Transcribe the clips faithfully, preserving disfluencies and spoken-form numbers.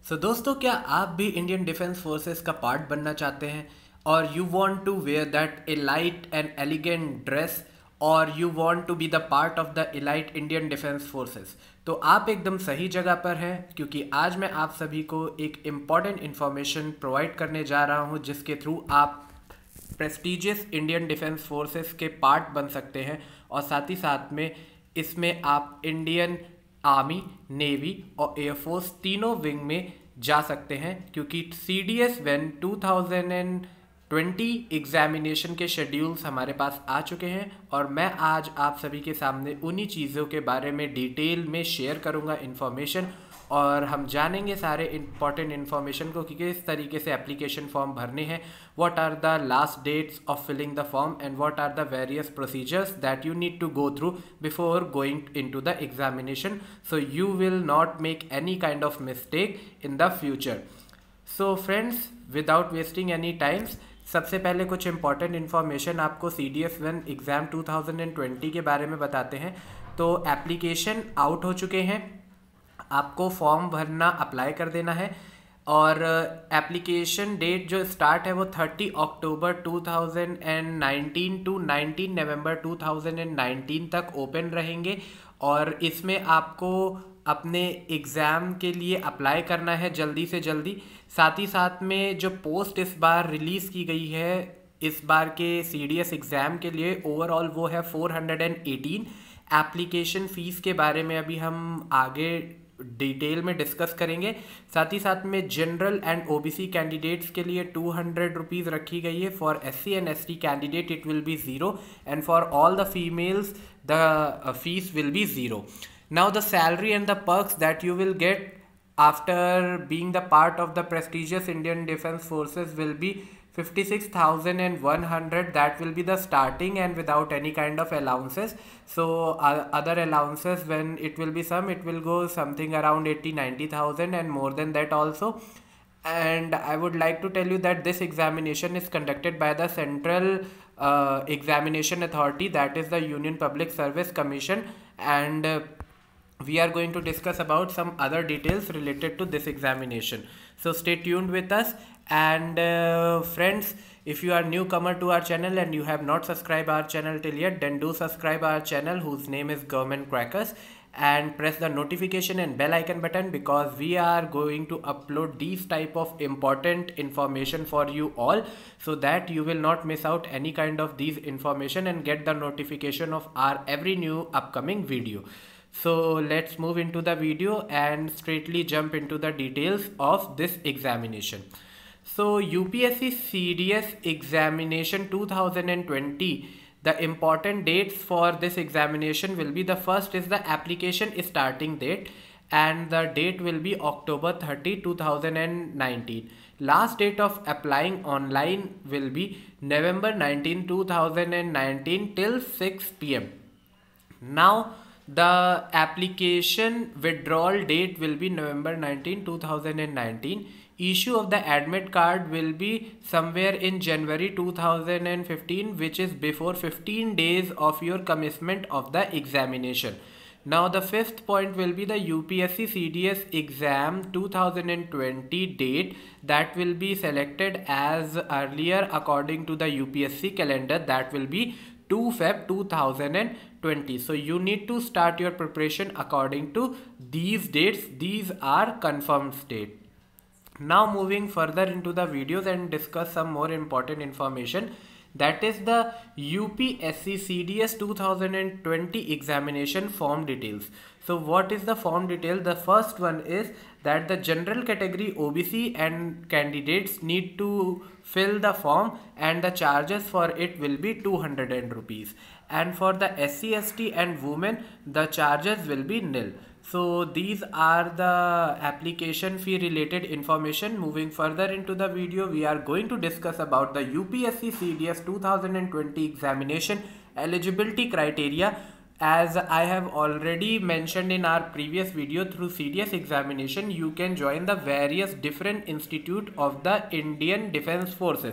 सो so, दोस्तों क्या आप भी इंडियन डिफेंस फोर्सेस का पार्ट बनना चाहते हैं और you want to wear that elite and elegant dress और you want to be the part of the elite Indian defence forces. तो आप एकदम सही जगह पर हैं, क्योंकि आज मैं आप सभी को एक इम्पॉर्टेंट इन्फॉर्मेशन प्रोवाइड करने जा रहा हूं जिसके थ्रू आप प्रेस्टिजियस इंडियन डिफेंस फोर्सेस के पार्ट बन सकते हैं। और साथ ही साथ में इसमें आप इंडियन आर्मी, नेवी और एयरफोर्स तीनों विंग में जा सकते हैं, क्योंकि C D S one two thousand twenty examination के शेड्यूल्स हमारे पास आ चुके हैं और मैं आज आप सभी के सामने उन्हीं चीज़ों के बारे में डिटेल में शेयर करूंगा इन्फॉर्मेशन, और हम जानेंगे सारे इंपॉर्टेंट इन्फॉर्मेशन को कि किस तरीके से एप्लीकेशन फॉर्म भरने हैं, what are the last dates of filling the form and what are the various procedures that you need to go through before going into the examination, so you will not make any kind of mistake in the future. So friends, without wasting any times, सबसे पहले कुछ important information आपको C D S one exam two thousand twenty के बारे में बताते हैं। तो एप्लीकेशन आउट हो चुके हैं, आपको फॉर्म भरना अप्लाई कर देना है और एप्लीकेशन डेट जो स्टार्ट है वो thirty October two thousand nineteen to nineteen November two thousand nineteen तक ओपन रहेंगे। और इसमें आपको अपने एग्ज़ाम के लिए अप्लाई करना है जल्दी से जल्दी। साथ ही साथ में जो पोस्ट इस बार रिलीज़ की गई है इस बार के सी डी एस एग्ज़ाम के लिए ओवरऑल वो है four hundred eighteen. Application fees के बारे में अभी हम आगे डिटेल में डिस्कस करेंगे। साथ ही साथ में general and O B C candidates के लिए टू हंड्रेड रुपीज़ रखी गई है। For S C and S T candidate it will be zero and for all the females the fees will be zero. Now the salary and the perks that you will get after being the part of the prestigious Indian Defence Forces will be fifty-six thousand one hundred. That will be the starting and without any kind of allowances. So uh, other allowances, when it will be some, it will go something around eighty ninety thousand and more than that also. And I would like to tell you that this examination is conducted by the Central uh, Examination Authority, that is the Union Public Service Commission, and uh, we are going to discuss about some other details related to this examination. So stay tuned with us. And uh, friends, if you are newcomer to our channel and you have not subscribed our channel till yet, then do subscribe our channel whose name is Government Crackers, and press the notification and bell icon button, because we are going to upload these type of important information for you all, so that you will not miss out any kind of these information and get the notification of our every new upcoming video. So let's move into the video and straightly jump into the details of this examination. So U P S C C D S examination two thousand twenty, the important dates for this examination will be, the first is the application starting date, and the date will be October thirtieth two thousand nineteen. Last date of applying online will be November nineteenth two thousand nineteen till six p m Now the application withdrawal date will be November nineteenth two thousand nineteen. Issue of the admit card will be somewhere in January two thousand fifteen, which is before fifteen days of your commencement of the examination. Now the fifth point will be the U P S C C D S exam two thousand twenty date, that will be selected as earlier according to the U P S C calendar, that will be two February two thousand twenty. So you need to start your preparation according to these dates. These are confirmed date. Now moving further into the videos and discuss some more important information, that is the U P S C C D S two thousand twenty examination form details. So what is the form detail? The first one is that the general category O B C and candidates need to fill the form, and the charges for it will be two hundred rupees. And for the S C S T and women, the charges will be nil. So these are the application fee related information. Moving further into the video, we are going to discuss about the U P S C C D S two thousand twenty examination eligibility criteria. As I have already mentioned in our previous video, through C D S examination you can join the various different institute of the Indian Defence Forces.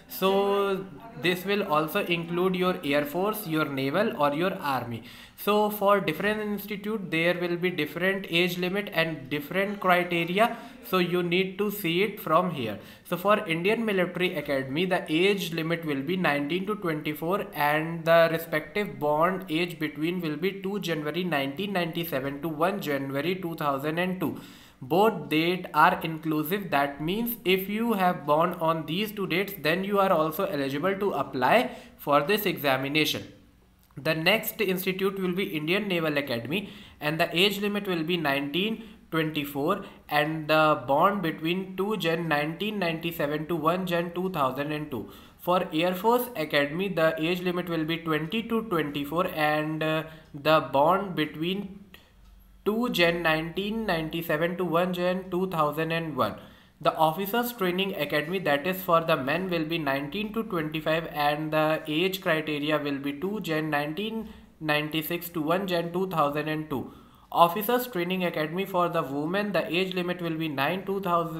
So this will also include your Air Force, your Naval, or your Army. So for different institute there will be different age limit and different criteria, so you need to see it from here. So for Indian Military Academy the age limit will be nineteen to twenty-four, and the respective bond age between will be two January nineteen ninety-seven to one January two thousand two. Both dates are inclusive. That means if you have born on these two dates, then you are also eligible to apply for this examination. The next institute will be Indian Naval Academy, and the age limit will be nineteen twenty-four, and the bond between two January nineteen ninety-seven to one January two thousand two. For Air Force Academy the age limit will be twenty to twenty-four, and uh, the bond between two January nineteen ninety-seven to one January two thousand one. The Officers Training Academy, that is for the men, will be nineteen to twenty-five, and the age criteria will be two January nineteen ninety-six to one January two thousand two. Officers Training Academy for the women, the age limit will be nine two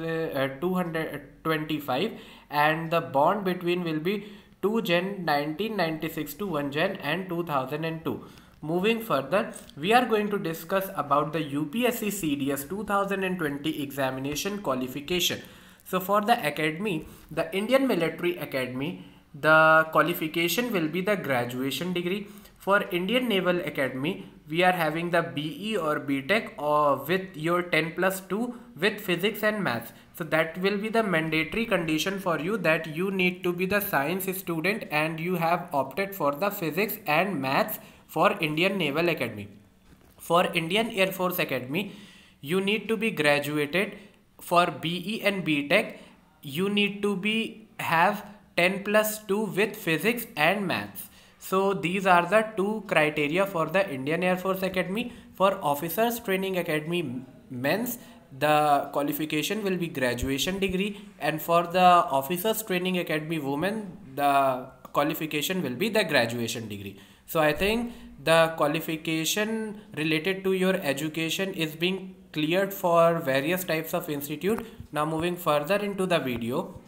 thousand twenty-five, and the bond between will be two January nineteen ninety-six to one January and two thousand two. Moving further, we are going to discuss about the U P S C C D S two thousand twenty examination qualification. So for the academy, the Indian Military Academy, the qualification will be the graduation degree. For Indian Naval Academy, we are having the B E or B Tech or with your ten plus two with physics and maths. So that will be the mandatory condition for you, that you need to be the science student and you have opted for the physics and maths for Indian Naval Academy. For Indian Air Force Academy, you need to be graduated. For B E and B Tech, you need to be have ten plus two with physics and maths. So these are the two criteria for the Indian Air Force Academy. For Officers Training Academy men's, the qualification will be graduation degree, and for the Officers Training Academy women, the qualification will be the graduation degree. So I think the qualification related to your education is being cleared for various types of institute. Now moving further into the video.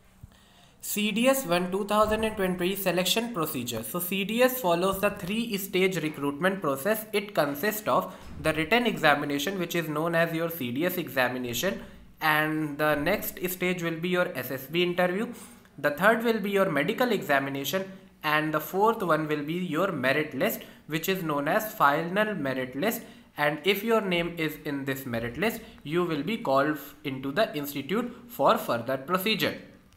C D S one two thousand twenty selection procedure. So C D S follows the three stage recruitment process. It consists of the written examination, which is known as your C D S examination, and the next stage will be your S S B interview. The third will be your medical examination, and the fourth one will be your merit list, which is known as final merit list. And if your name is in this merit list, you will be called into the institute for further procedure.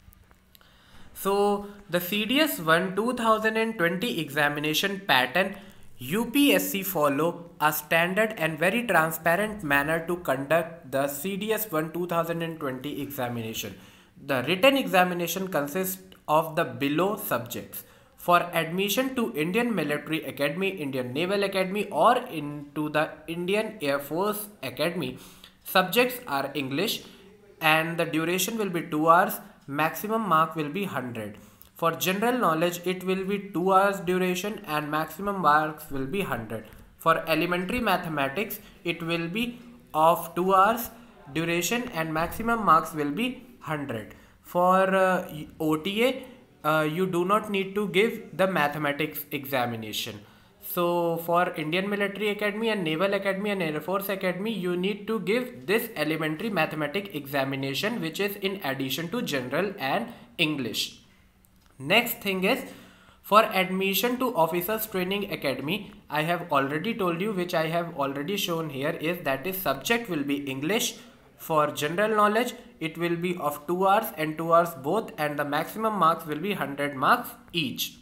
So the C D S one two thousand twenty examination pattern, U P S C follow a standard and very transparent manner to conduct the C D S one two thousand twenty examination. The written examination consists of the below subjects. For admission to Indian Military Academy, Indian Naval Academy, or into the Indian Air Force Academy, subjects are English, and the duration will be two hours. Maximum mark will be one hundred. For general knowledge, it will be two hours duration and maximum marks will be one hundred. For elementary mathematics, it will be of two hours duration and maximum marks will be one hundred. For uh, O T A, uh, you do not need to give the mathematics examination. So for Indian Military Academy and Naval Academy and Air Force Academy, you need to give this elementary mathematics examination, which is in addition to general and English. Next thing is, for admission to Officers Training Academy, I have already told you, which I have already shown here, is that is subject will be English. For general knowledge, it will be of two hours and two hours both, and the maximum marks will be one hundred marks each.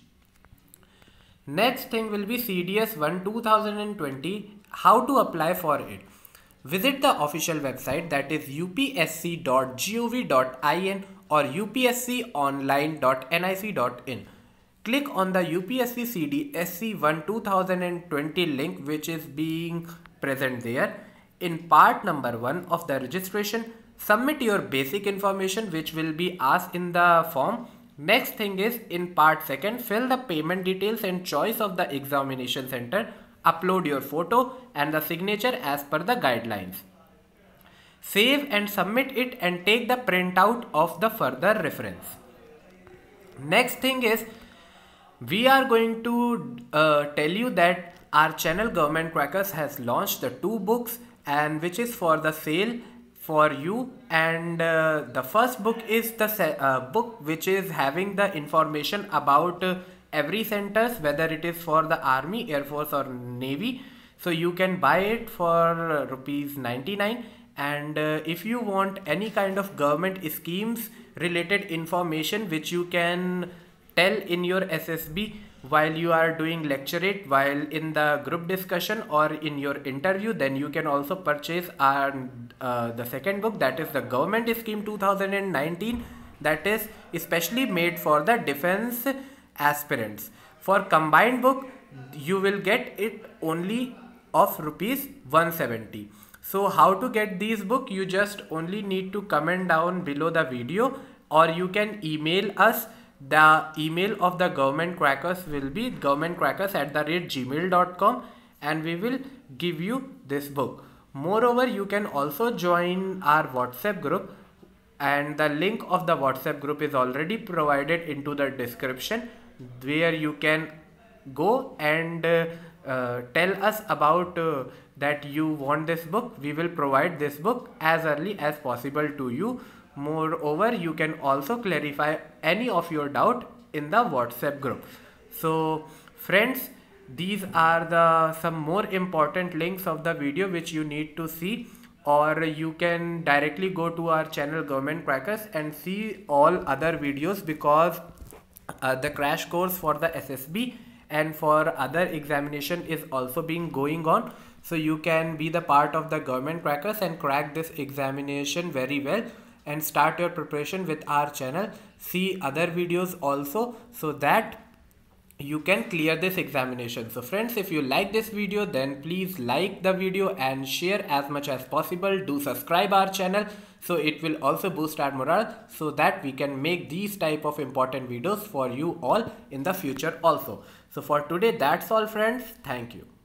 Next thing will be C D S one two thousand twenty. How to apply for it? Visit the official website, that is u p s c dot gov dot in or u p s c online dot nic dot in. Click on the U P S C C D S C one two thousand twenty link, which is being present there. In part number one of the registration, submit your basic information which will be asked in the form. Next thing is, in part second, fill the payment details and choice of the examination center. Upload your photo and the signature as per the guidelines. Save and submit it and take the printout of the further reference. Next thing is, we are going to uh, tell you that our channel Government Crackers has launched the two books, and which is for the sale for you. And uh, the first book is the uh, book which is having the information about uh, every centers, whether it is for the Army, Air Force or Navy. So you can buy it for uh, rupees ninety-nine. And uh, if you want any kind of government schemes related information which you can tell in your S S B while you are doing lecturate, while in the group discussion or in your interview, then you can also purchase our uh, the second book, that is the Government Scheme two thousand nineteen, that is especially made for the defense aspirants. For combined book, you will get it only of rupees one hundred seventy. So how to get these book? You just only need to comment down below the video, or you can email us. The email of the Government Crackers will be governmentcrackers at the rate gmail dot com, and we will give you this book. Moreover, you can also join our WhatsApp group, and the link of the WhatsApp group is already provided into the description, where you can go and uh, uh, tell us about uh, that you want this book. We will provide this book as early as possible to you. Moreover, you can also clarify any of your doubt in the WhatsApp group. So friends, these are the some more important links of the video which you need to see, or you can directly go to our channel Government Crackers and see all other videos, because uh, the crash course for the S S B and for other examination is also being going on. So you can be the part of the Government Crackers and crack this examination very well, and start your preparation with our channel. See other videos also, so that you can clear this examination. So friends, if you like this video, then please like the video and share as much as possible. Do subscribe our channel, so it will also boost our morale, so that we can make these type of important videos for you all in the future also. So for today, that's all friends. Thank you.